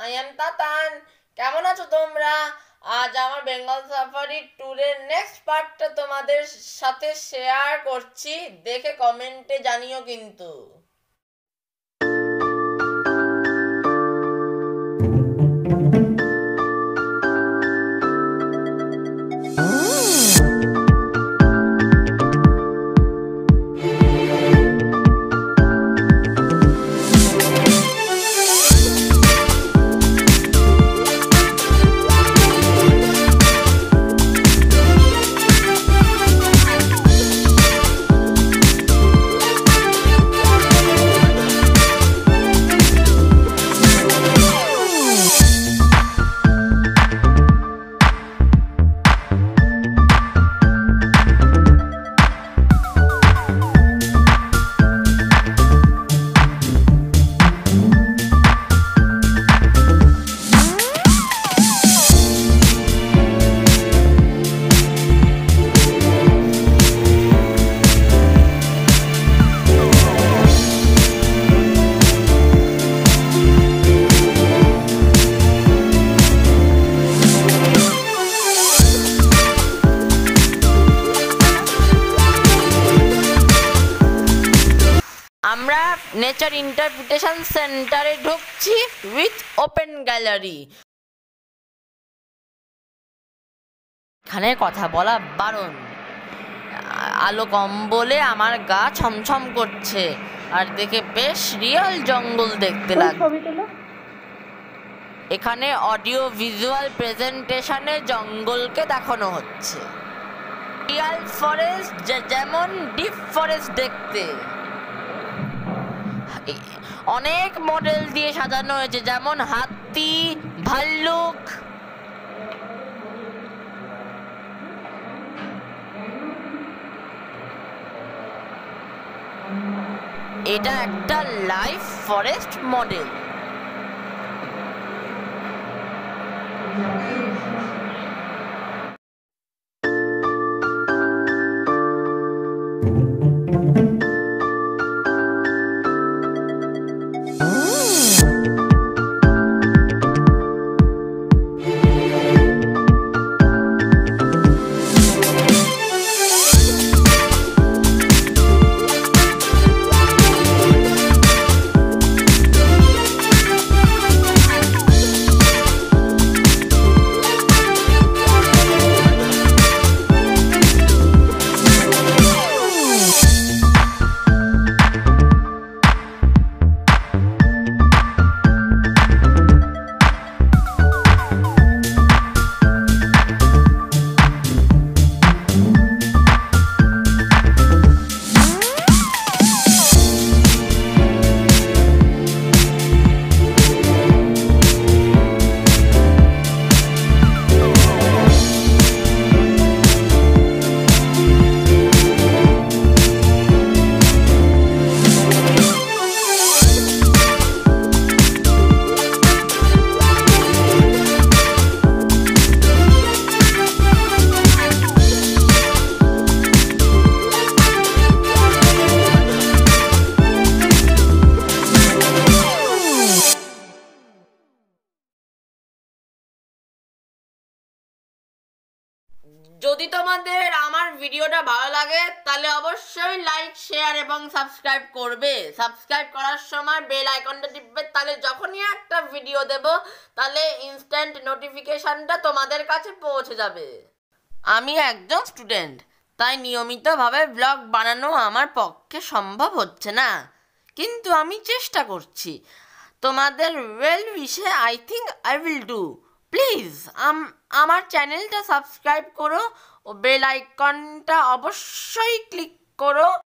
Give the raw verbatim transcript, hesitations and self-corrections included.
I am Tatan. কেমন আছো তোমরা? আজ আমার বেঙ্গল সাফারি ট্যুরের নেক্সট পার্টটা তোমাদের সাথে শেয়ার করছি, দেখে কমেন্টে জানিও কিন্তু। আমরা নেচার ইন্টারপ্রিটেশন সেন্টারে ঢুকছি উইথ ওপেন গ্যালারি। এখানে কথা বলা বারণ। আলো কম বলে আমার গা ছমছম করছে, আর দেখে বেশ রিয়েল জঙ্গল দেখতে লাগছে। এখানে অডিও ভিজুয়াল প্রেজেন্টেশনে জঙ্গলকে দেখানো হচ্ছে। রিয়াল ফরেস্ট যেমন ডিপ ফরেস্ট দেখতে। অনেক মডেল দিয়ে সাজানো হয়েছে, যেমন হাতি, ভাল্লুক। এটা একটা লাইভ ফরেস্ট মডেল। যদি তোমাদের আমার ভিডিওটা ভালো লাগে তাহলে অবশ্যই লাইক, শেয়ার এবং সাবস্ক্রাইব করবে। সাবস্ক্রাইব করার সময় বেল আইকনটা টিপবে, তাহলে যখনই একটা ভিডিও দেব তাহলে ইনস্ট্যান্ট নোটিফিকেশনটা তোমাদের কাছে পৌঁছে যাবে। আমি একজন স্টুডেন্ট, তাই নিয়মিতভাবে ব্লগ বানানো আমার পক্ষে সম্ভব হচ্ছে না, কিন্তু আমি চেষ্টা করছি। তোমাদের ওয়েল উইশে I think I will do. Please আমার চ্যানেলটা সাবস্ক্রাইব করো ও বেল আইকনটা অবশ্যই ক্লিক করো।